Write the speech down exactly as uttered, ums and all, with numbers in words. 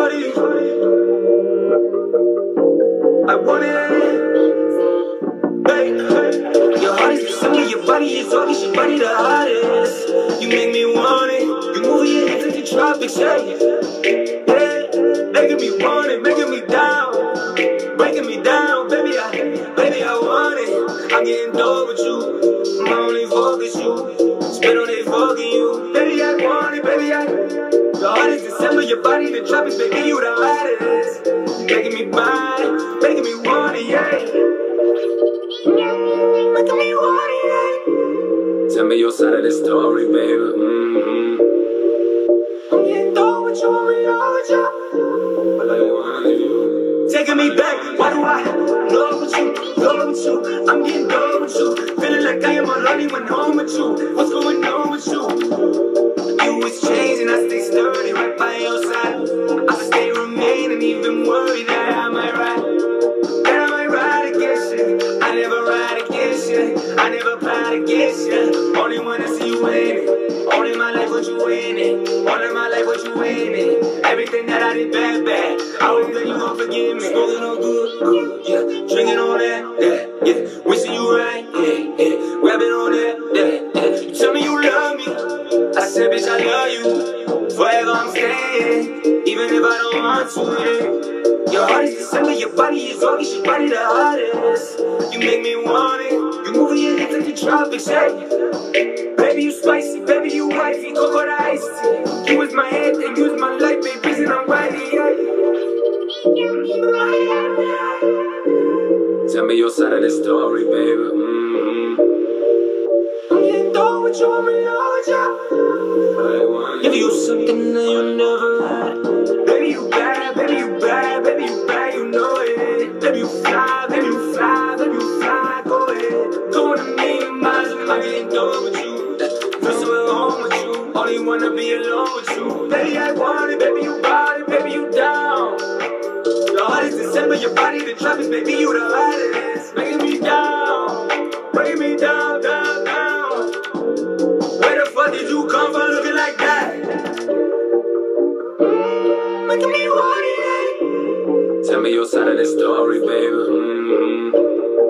shorty. I want it. Hey, hey. Your heart is the summer, your body is August, your body the hottest. You make me want it. You move your hips into tropics, yeah. Yeah, making me want it, making me down, breaking me down, baby. I, baby, I want it. I'm getting dope with you. I'm only focus you. Spit on it, fucking you. Baby, I want it, baby. I. Your heart is December, your body the tropics, baby, you the hottest. Making me buy, making me want it, yeah. Making me want it, yeah. Tell me your side of the story, baby. Mm-hmm. I'm getting dope with you, I'm in love with you. I like you. Taking me back, why do I love with you, love with you? I'm getting dope with you, feeling like I am alone when home with you. What's going on with you? You was changing, I stay sturdy right by your side. I stay remaining, even worried that I might ride, that I might ride against you. I never ride against you, I never ride against you. Only wanna see you winning, only my life what you winning, only my life what you winning. Everything that I did bad, bad, I hope that you gon' forgive me. Smoking on good, good, yeah, drinking on that, yeah, yeah. Wishing you right, yeah, yeah, grabbing on that, yeah, yeah. You tell me you love me, I said, bitch, I love you. Forever I'm staying, even if I don't want to, yeah. Your heart is December, your body is August, your body the hottest. You make me want it, you moving your hips like the tropics, yeah. Baby, you spicy, baby, you wifey, cocoa the iced tea. You was my head, and you was my life, baby, and I'm right here, yeah. Tell me your side of the story, baby. Mm-hmm. I'm getting dope with you, I'm in love with you. Give you something that you never had. Baby, you bad, baby, you bad, baby, you bad, you know it. Baby, you fly, baby, you fly, baby, you fly, go ahead. Going a million miles, I'm getting dope with you. Feel so alone with you, only wanna be alone with you. Baby, I want it, baby, you bought it, baby, you down. Your heart is December, your body the tropics, baby, you the hottest. Making me down, breaking me down, down, down. Where the fuck did you come from looking like that? Making me want it. Tell me your side of the story, baby. Mm-hmm.